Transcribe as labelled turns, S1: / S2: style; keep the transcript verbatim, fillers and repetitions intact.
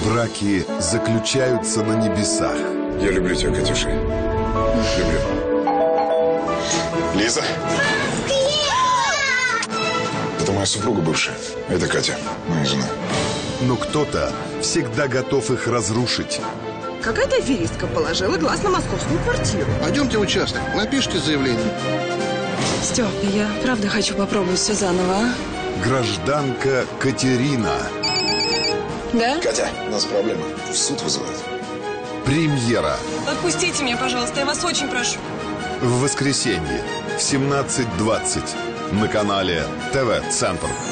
S1: Браки заключаются на небесах.
S2: Я люблю тебя, Катюша. Люблю. Лиза? Это моя супруга бывшая. Это Катя, моя жена.
S1: Но кто-то всегда готов их разрушить.
S3: Какая-то аферистка положила глаз на московскую квартиру.
S4: Пойдемте в участок, напишите заявление.
S5: Степ, я правда хочу попробовать все заново, а?
S1: Гражданка Катерина.
S5: Да?
S2: Катя, у нас проблема. В суд вызывают.
S1: Премьера.
S5: Отпустите меня, пожалуйста, я вас очень прошу.
S1: В воскресенье в семнадцать двадцать на канале ТВ Центр.